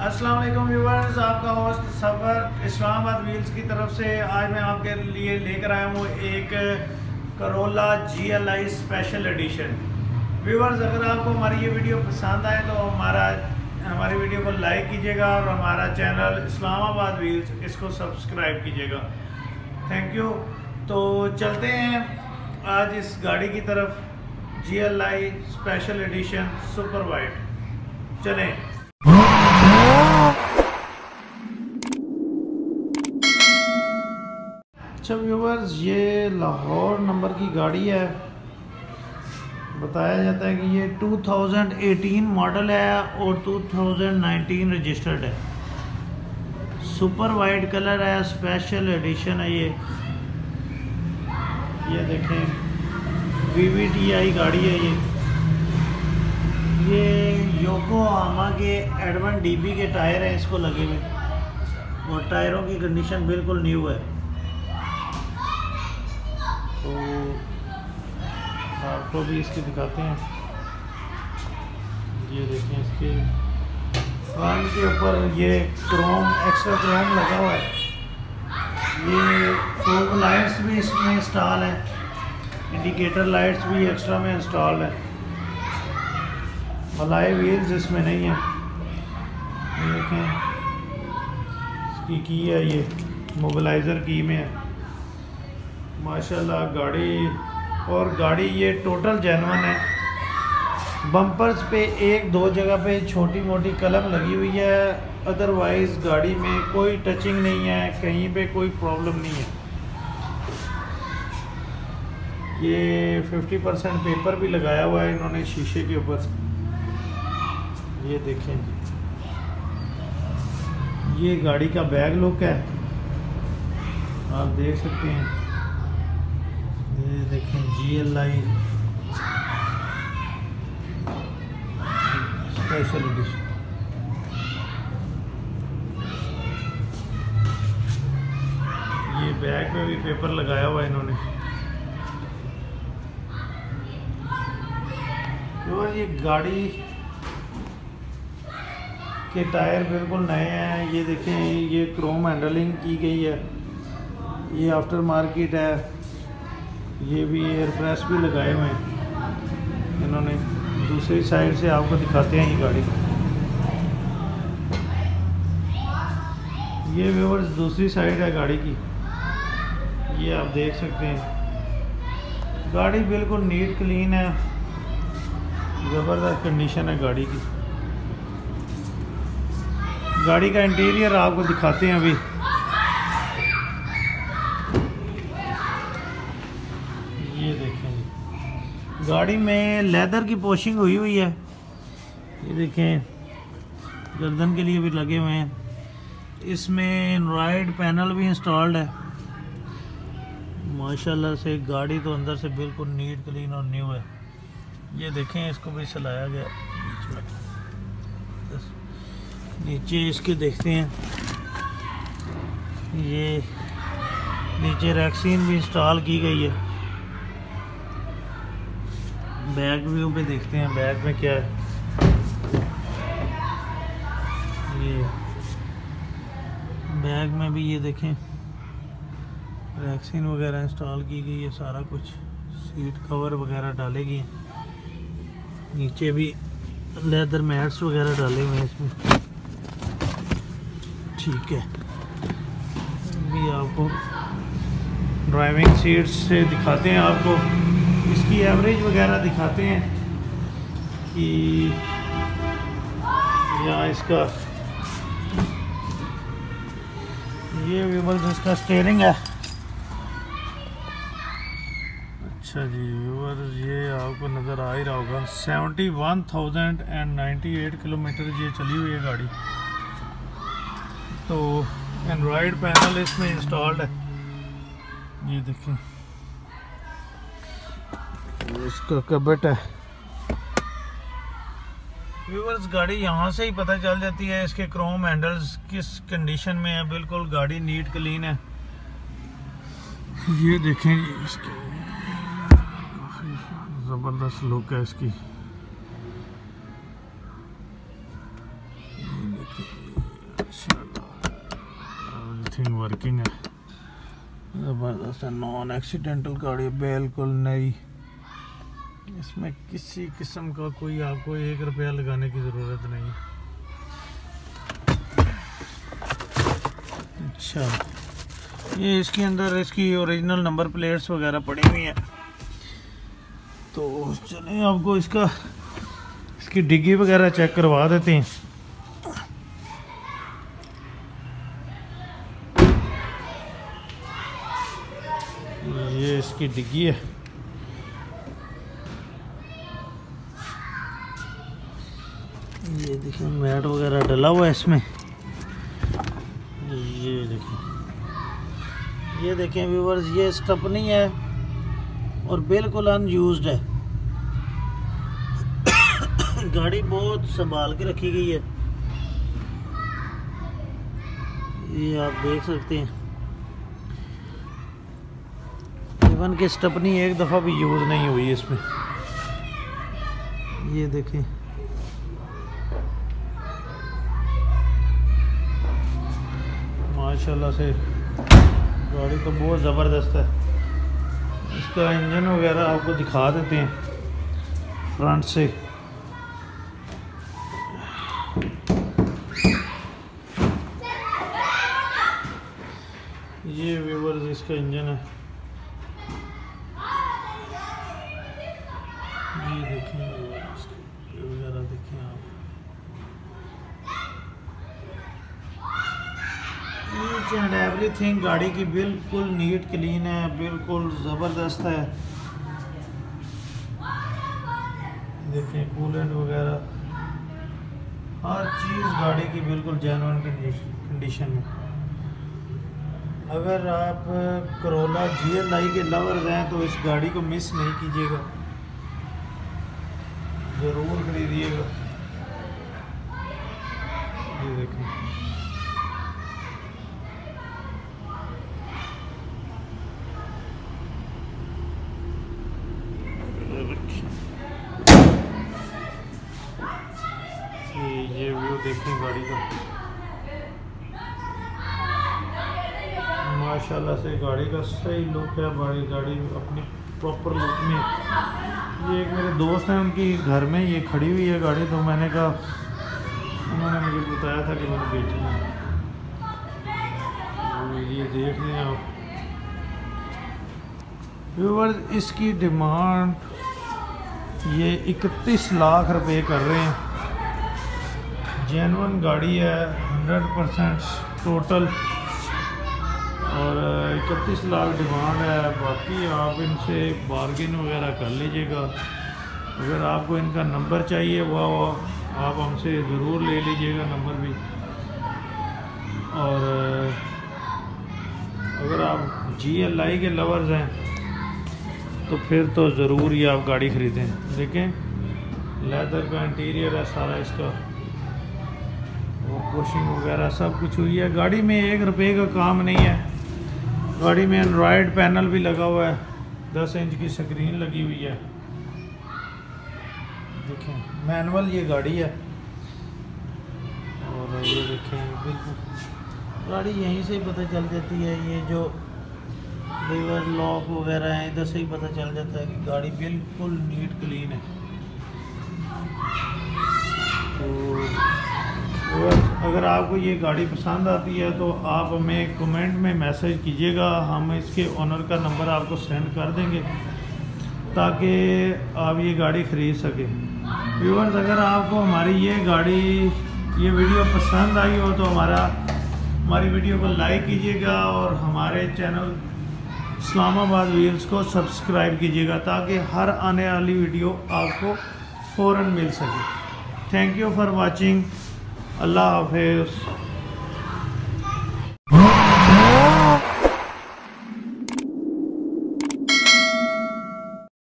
अस्सलाम वालेकुम व्यूवर्स, आपका होस्ट सफ़र इस्लामाबाद व्हील्स की तरफ से आज मैं आपके लिए लेकर आया हूँ एक Corolla GLI special edition. Viewers, अगर आपको हमारी ये वीडियो पसंद आए तो हमारी वीडियो को लाइक कीजिएगा और हमारा चैनल इस्लामाबाद व्हील्स इसको सब्सक्राइब कीजिएगा। Thank you. तो चलते हैं आज इस गाड़ी की तरफ, GLI special edition super wide. चलें। अच्छा व्यूवर्स, ये लाहौर नंबर की गाड़ी है। बताया जाता है कि ये 2018 मॉडल है और 2019 रजिस्टर्ड है। सुपर वाइड कलर है, स्पेशल एडिशन है ये देखें, VVTi गाड़ी है ये योकोहामा के एडवन DB के टायर हैं इसको लगे हुए, और टायरों की कंडीशन बिल्कुल न्यू है। तो आपको भी इसके दिखाते हैं। ये देखें, इसके फ्रंट के ऊपर ये एक्स्ट्रा क्रोम लगा हुआ है। ये फोग लाइट्स भी इसमें इंस्टॉल है, इंडिकेटर लाइट्स भी एक्स्ट्रा में इंस्टॉल है। अलाई व्हील्स इसमें नहीं है। ये देखें, इसकी की है, ये मोबिलाइज़र की में है माशाल्लाह गाड़ी ये टोटल जेन्युइन है। बम्पर्स पे एक दो जगह पे छोटी मोटी कलम लगी हुई है, अदरवाइज़ गाड़ी में कोई टचिंग नहीं है, कहीं पे कोई प्रॉब्लम नहीं है। ये 50% पेपर भी लगाया हुआ है इन्होंने शीशे के ऊपर। ये देखें, ये गाड़ी का बैग लुक है, आप देख सकते हैं। ये देखें, GLI स्पेशल एडिशन। ये बैग में भी पेपर लगाया हुआ है इन्होंने। और ये गाड़ी के टायर बिल्कुल नए हैं। ये देखें, ये क्रोम हैंडलिंग की गई है, ये आफ्टर मार्केट है। ये भी एयर प्रेस भी लगाए हुए हैं इन्होंने। दूसरी साइड से आपको दिखाते हैं ये गाड़ी। ये व्यूअर्स दूसरी साइड है गाड़ी की, ये आप देख सकते हैं। गाड़ी बिल्कुल नीट क्लीन है, ज़बरदस्त कंडीशन है गाड़ी की। गाड़ी का इंटीरियर आपको दिखाते हैं अभी। ये देखें, गाड़ी में लेदर की पॉशिंग हुई है। ये देखें, गर्दन के लिए भी लगे हुए हैं। इसमें एंड्रॉयड पैनल भी इंस्टॉल्ड है माशाल्लाह से। गाड़ी तो अंदर से बिल्कुल नीट क्लीन और न्यू है। ये देखें, इसको भी चलाया गया बीच में। नीचे इसके देखते हैं, ये नीचे रैक्सीन भी इंस्टॉल की गई है। बैक व्यू पे देखते हैं, बैक में क्या है। ये बैग में भी ये देखें, रैक्सीन वगैरह इंस्टॉल की गई है, सारा कुछ। सीट कवर वगैरह डाले गए हैं। नीचे भी लेदर मैट्स वगैरह डाले हुए हैं इसमें। ठीक है, भी आपको ड्राइविंग सीट से दिखाते हैं, आपको इसकी एवरेज वगैरह दिखाते हैं कि यहाँ इसका ये व्यूवर्स इसका स्टीयरिंग है। अच्छा जी व्यूवर्स, ये आपको नज़र आ ही रहा होगा। 71,098 किलोमीटर ये चली हुई है गाड़ी। तो एंड्रॉयड पैनल इसमें इंस्टॉल्ड है। ये देखें, इसका कबट है। व्यूअर्स, गाड़ी यहाँ से ही पता चल जाती है इसके क्रोम हैंडल्स किस कंडीशन में है। बिल्कुल गाड़ी नीट क्लीन है। ये देखें, इसके ज़बरदस्त लुक है इसकी। ये देखें, एवरीथिंग वर्किंग है, ज़बरदस्त है। नॉन एक्सीडेंटल गाड़ी बिल्कुल नई, इसमें किसी किस्म का कोई आपको 1 रुपया लगाने की ज़रूरत नहीं। अच्छा, ये इसके अंदर इसकी ओरिजिनल नंबर प्लेट्स वगैरह पड़ी हुई हैं। तो चलिए आपको इसकी डिग्गी वगैरह चेक करवा देते हैं। ये इसकी डिग्गी है, ये देखिए मैट वगैरह डला हुआ है इसमें। ये देखें व्यूवर्स, ये स्टपनी है और बिल्कुल अनयूज्ड है। गाड़ी बहुत संभाल के रखी गई है, ये आप देख सकते हैं। इवन कि स्टपनी एक दफ़ा भी यूज़ नहीं हुई इसमें। ये देखें, माशाल्लाह से गाड़ी तो बहुत ज़बरदस्त है। इसका इंजन वगैरह आपको दिखा देते हैं फ्रंट से। ये व्यूवर्स इसका इंजन है, ये देखें वगैरह देखें आप। ईच एंड एवरीथिंग गाड़ी की बिल्कुल नीट क्लीन है, बिल्कुल ज़बरदस्त है। देखें कूलेंट वगैरह हर चीज़ गाड़ी की बिल्कुल जेन्युइन कंडीशन में। अगर आप करोला GLI के लवर्स हैं तो इस गाड़ी को मिस नहीं कीजिएगा, ज़रूर खरीदिएगा। ये देखें, ये व्यू देखें गाड़ी का। माशाल्लाह से गाड़ी का सही लुक है, गाड़ी अपनी प्रॉपर लुक में। ये एक मेरे दोस्त हैं, उनकी घर में ये खड़ी हुई है गाड़ी, तो मैंने कहा, उन्होंने मुझे बताया था कि मैंने बेचना है। तो ये देख लें आप व्यूअर्स, इसकी डिमांड ये 31 लाख रुपए कर रहे हैं। जेन्युइन गाड़ी है 100% टोटल, और 31 लाख डिमांड है। बाकी आप इनसे बार्गिन वगैरह कर लीजिएगा। अगर आपको इनका नंबर चाहिए वह आप हमसे ज़रूर ले लीजिएगा नंबर भी। और अगर आप GLI के लवर्स हैं तो फिर तो ज़रूर ही आप गाड़ी ख़रीदें। देखें लेदर का इंटीरियर है सारा इसका, और वॉशिंग वगैरह सब कुछ हुई है। गाड़ी में 1 रुपये का काम नहीं है। गाड़ी में एंड्रॉयड पैनल भी लगा हुआ है, 10 इंच की स्क्रीन लगी हुई है। देखें मैनुअल ये गाड़ी है, और ये देखें बिल्कुल गाड़ी यहीं से ही पता चल जाती है। ये जो लीवर लॉक वगैरह हैं इधर से ही पता चल जाता है कि गाड़ी बिल्कुल नीट क्लीन है। तो अगर आपको ये गाड़ी पसंद आती है तो आप हमें कमेंट में मैसेज कीजिएगा, हम इसके ओनर का नंबर आपको सेंड कर देंगे ताकि आप ये गाड़ी ख़रीद सकें। व्यूअर्स, अगर आपको हमारी ये वीडियो पसंद आई हो तो हमारी वीडियो को लाइक कीजिएगा और हमारे चैनल इस्लामाबाद व्हील्स को सब्सक्राइब कीजिएगा ताकि हर आने वाली वीडियो आपको फ़ौरन मिल सके। Thank you for watching. अल्लाह हाफ़िज़।